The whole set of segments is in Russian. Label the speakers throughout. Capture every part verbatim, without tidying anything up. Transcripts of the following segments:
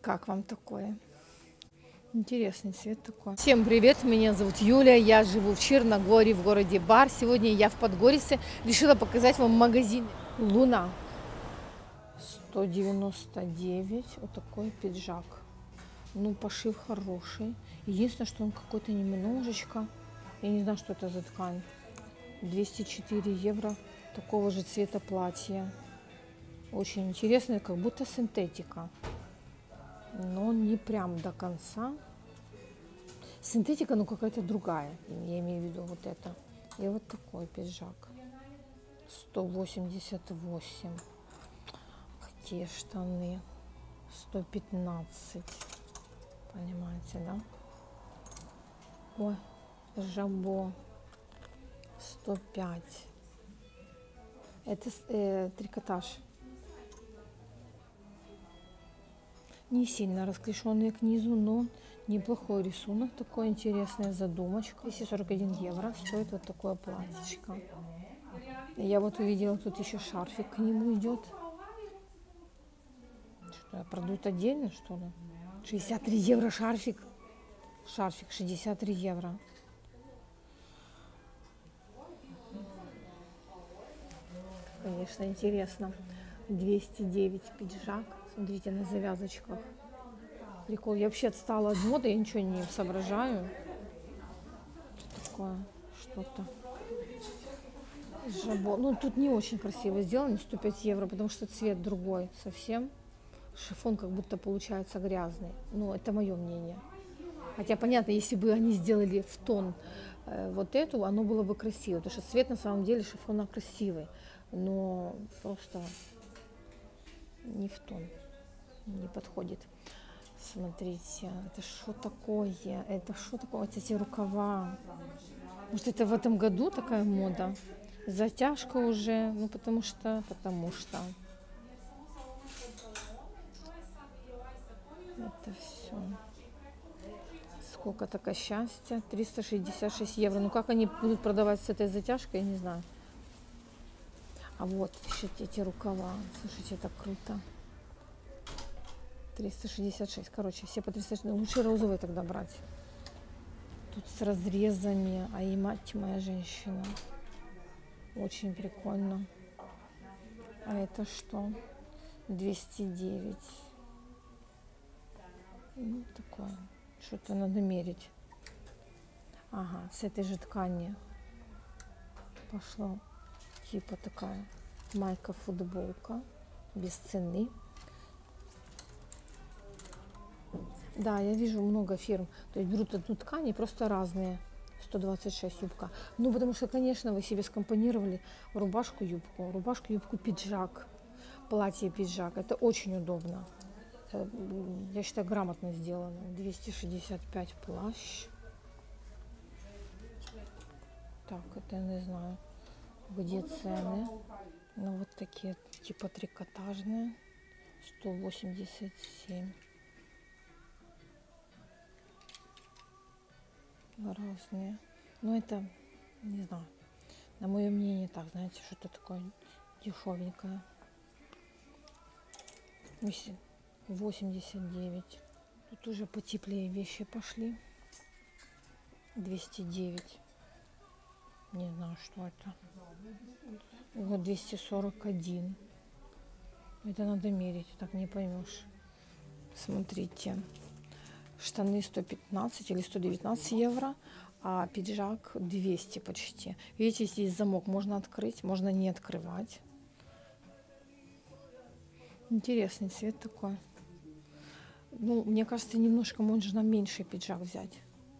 Speaker 1: Как вам такое? Интересный цвет такой. Всем привет, меня зовут Юля, я живу в Черногории, в городе Бар. Сегодня я в Подгорице. Решила показать вам магазин Луна. сто девяносто девять, вот такой пиджак. Ну, пошив хороший. Единственное, что он какой-то немножечко, я не знаю, что это за ткань. двести четыре евро, такого же цвета платья. Очень интересное, как будто синтетика. Но не прям до конца. Синтетика, ну какая-то другая, я имею в виду вот это. И вот такой пиджак. сто восемьдесят восемь. Где штаны? сто пятнадцать. Понимаете, да? Ой, жабо. сто пять. Это э, трикотаж. Не сильно расклешенные к низу, но неплохой рисунок, такой интересная задумочка. двести сорок один евро стоит вот такое платьишко. Я вот увидела, тут еще шарфик к нему идет. Что, продают отдельно, что ли? шестьдесят три евро шарфик. Шарфик шестьдесят три евро. Конечно, интересно. двести девять пиджак. Смотрите, на завязочках. Прикол. Я вообще отстала от моды, я ничего не соображаю. Что такое? Что-то. Жабо. Ну, тут не очень красиво сделано, сто пять евро, потому что цвет другой совсем. Шифон как будто получается грязный. Ну, это мое мнение. Хотя, понятно, если бы они сделали в тон э, вот эту, оно было бы красиво. Потому что цвет на самом деле шифона красивый. Но просто не в тон. Не подходит. Смотрите, это что такое? Это что такое? Вот эти рукава. Может, это в этом году такая мода? Затяжка уже, ну потому что, потому что. Это все. Сколько такое счастья? триста шестьдесят шесть евро. Ну как они будут продавать с этой затяжкой, я не знаю. А вот еще эти рукава. Слушайте, это круто. триста шестьдесят шесть. Короче, все по триста шестьдесят. Лучше розовые тогда брать. Тут с разрезами. А и мать моя женщина. Очень прикольно. А это что? двести девять. Ну, такое. Что-то надо мерить. Ага, с этой же ткани пошла. Типа такая майка-футболка. Без цены. Да, я вижу много фирм, то есть берут одну ткань и просто разные. сто двадцать шесть юбка. Ну, потому что, конечно, вы себе скомпонировали рубашку-юбку, рубашку-юбку, пиджак, платье-пиджак. Это очень удобно. Это, я считаю, грамотно сделано. двести шестьдесят пять плащ. Так, это я не знаю, где цены. Ну, вот такие, типа трикотажные. сто восемьдесят семь. Разные. Но это, не знаю, на мое мнение так, знаете, что-то такое дешевенькое. восемьдесят девять. Тут уже потеплее вещи пошли. двести девять. Не знаю, что это. Вот двести сорок один. Это надо мерить, так не поймешь. Смотрите. Штаны сто пятнадцать или сто девятнадцать евро, а пиджак двести почти. Видите, здесь замок можно открыть, можно не открывать. Интересный цвет такой. Ну, мне кажется, немножко можно меньше пиджак взять.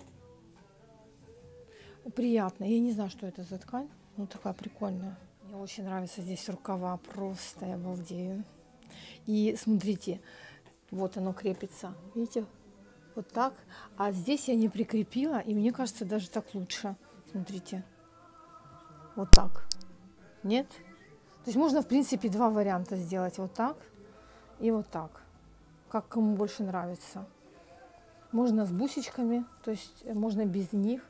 Speaker 1: Приятно. Я не знаю, что это за ткань. Ну, такая прикольная. Мне очень нравятся здесь рукава. Просто я обалдею. И смотрите, вот оно крепится. Видите? Вот так. А здесь я не прикрепила, и мне кажется, даже так лучше. Смотрите. Вот так. Нет? То есть можно, в принципе, два варианта сделать. Вот так и вот так. Как кому больше нравится. Можно с бусечками, то есть можно без них.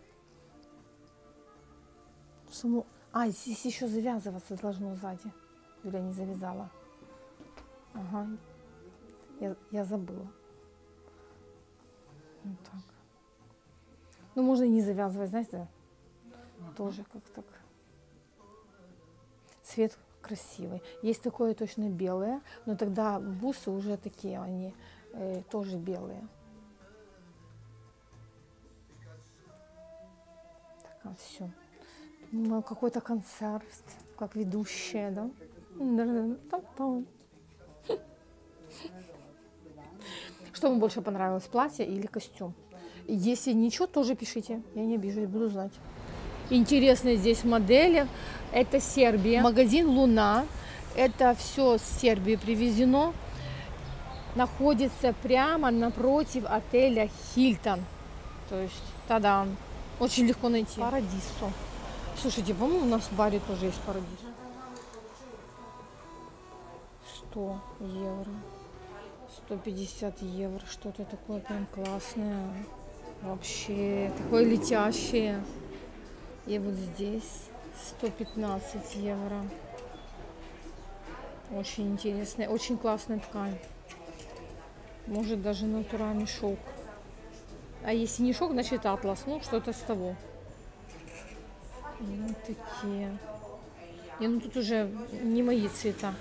Speaker 1: Саму... А, здесь еще завязываться должно сзади. Юля не завязала. Ага. Я, я забыла. Вот так. Ну, можно и не завязывать, знаете, тоже как так. Цвет красивый. Есть такое точно белое, но тогда бусы уже такие, они э, тоже белые. Так, все. Ну, какой-то концерт, как ведущая, да? Что вам больше понравилось, платье или костюм? Если ничего, тоже пишите, я не обижусь, буду знать. Интересные здесь модели. Это Сербия. Магазин Луна. Это все с Сербии привезено. Находится прямо напротив отеля Хилтон. То есть, тогда очень легко найти. Парадисо. Слушайте, по-моему, у нас в баре тоже есть Парадисо. сто евро. сто пятьдесят евро. Что-то такое прям классное. Вообще, такое летящее. И вот здесь сто пятнадцать евро. Очень интересная, очень классная ткань. Может даже натуральный шелк. А если не шелк, значит атлас. Ну, что-то с того. Вот такие. И ну тут уже не мои цвета.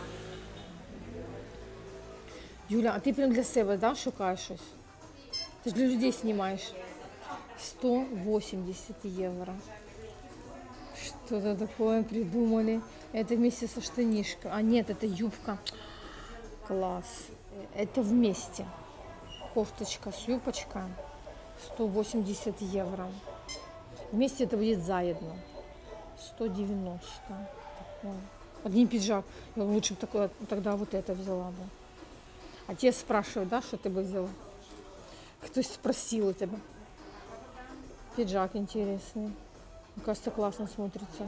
Speaker 1: Юля, а ти прям для себе, да, шукаєш щось? Ти ж для людей знімаєш. сто восемьдесят евро. Что-то такое придумали. Это вместе со штанишкой. А нет, это юбка. Класс. Это вместе. Кофточка с юбочкой. сто восемьдесят евро. Вместе это будет заедно. сто девяносто. Такой. Один пиджак. Я лучше бы такое, тогда вот это взяла бы. А те спрашивают, да, что ты бы взяла? Кто спросил у тебя? Пиджак интересный. Мне кажется, классно смотрится.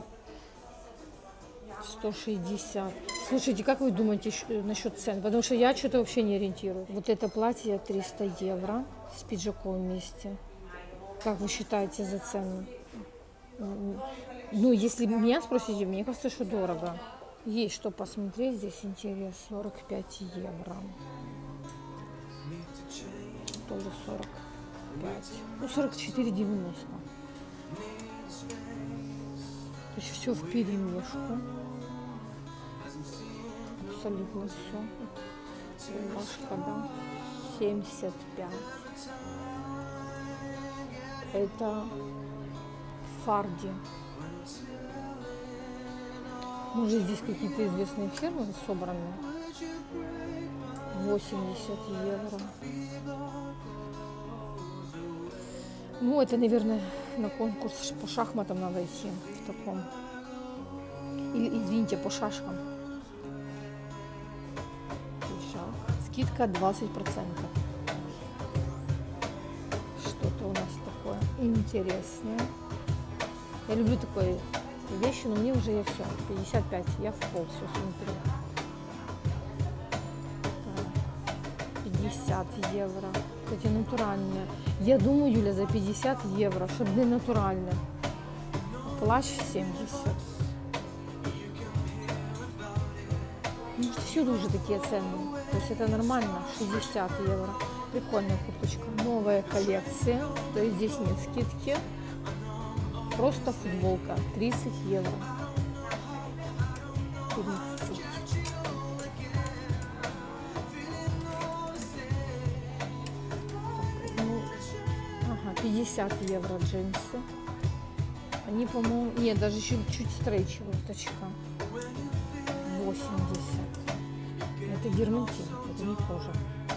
Speaker 1: сто шестьдесят. Слушайте, как вы думаете насчет цен? Потому что я что-то вообще не ориентирую. Вот это платье триста евро с пиджаком вместе. Как вы считаете за цену? Ну, если меня спросите, мне кажется, что дорого. Есть что посмотреть, здесь интерес. сорок пять евро. Тоже сорок пять. Ну, сорок четыре девяносто. То есть все в перемешку. Абсолютно все. Рубашка, да. семьдесят пять. Это Фарди. Может, здесь какие-то известные фирмы собраны. восемьдесят евро. Ну, это, наверное, на конкурс по шахматам надо идти в таком. Или, извините, по шашкам. Скидка двадцать процентов. Что-то у нас такое интересное. Я люблю такое вещи, но мне уже я все. пятьдесят пять. Я в пол все смотрю. пятьдесят евро. Кстати, натуральные. Я думаю, Юля, за пятьдесят евро, чтобы не натуральные. Плащ семьдесят. Ну, всюду уже такие цены. То есть это нормально. шестьдесят евро. Прикольная курточка. Новая коллекция. То есть здесь нет скидки. Просто футболка. тридцать евро. тридцать. пятьдесят евро джинсы. Они, по-моему, нет, даже чуть-чуть стрейчевая точка. восемьдесят. Это дермантин, это не кожа.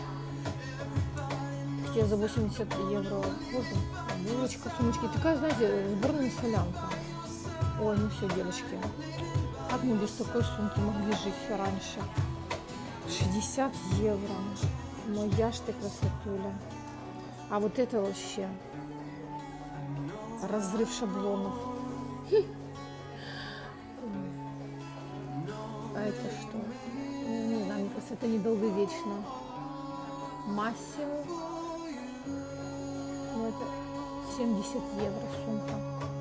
Speaker 1: Хотя за восемьдесят евро кожу. Булочка, сумочки. Такая, знаете, сборная солянка. Ой, ну все, девочки. Как мы без такой сумки могли жить раньше? шестьдесят евро. Моя ж ты красотуля. А вот это вообще разрыв шаблонов. А это что? Не знаю, мне кажется, это недолговечно. Массимо. Ну, это семьдесят евро сумка.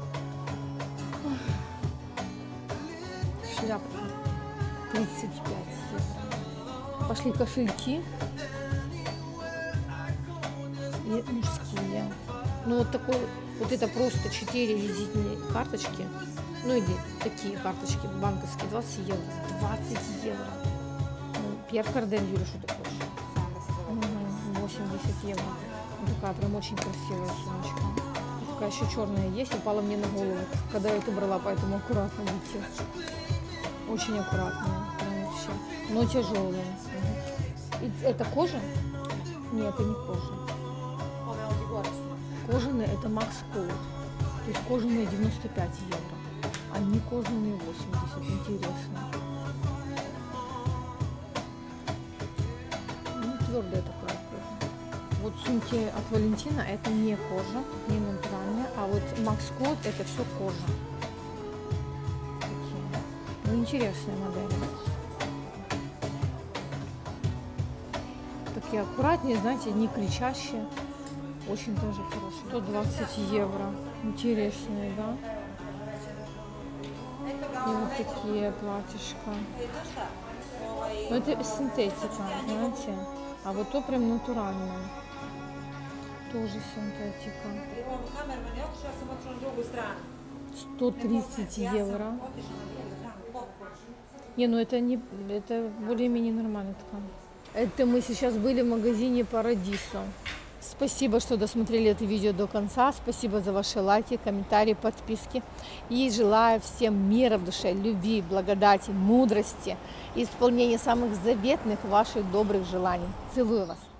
Speaker 1: Шляпка. тридцать пять евро. Пошли кошельки. И мужские. Ну вот такой, вот это просто четыре визитные карточки. Ну или такие карточки банковские, двадцать евро. двадцать евро. Ну, Пьер Карден, Юля, что ты хочешь? Угу, восемьдесят евро. Такая прям очень красивая сумочка. Такая еще черная есть, упала мне на голову, когда я это брала, поэтому аккуратно идти. Очень аккуратная, прям вообще. Но тяжелая. Угу. И это кожа? Нет, это не кожа. Кожаные это Макс Коут. То есть кожаные девяносто пять евро. А не кожаные восемьдесят. Интересно. Ну, твердая такая кожа. Вот сумки от Валентина это не кожа, не натуральная, а вот Макс Коут это все кожа. Такие. Ну, интересные модели. Такие аккуратнее, знаете, не кричащие. Очень даже хорошо. сто двадцать евро. Интересные, да? И вот такие платьишко. Но это синтетика, знаете. А вот то прям натуральное. Тоже синтетика. сто тридцать евро. Не, ну это не, это более-менее нормальная ткань. Это мы сейчас были в магазине Парадисо. Спасибо, что досмотрели это видео до конца. Спасибо за ваши лайки, комментарии, подписки. И желаю всем мира в душе, любви, благодати, мудрости и исполнения самых заветных ваших добрых желаний. Целую вас.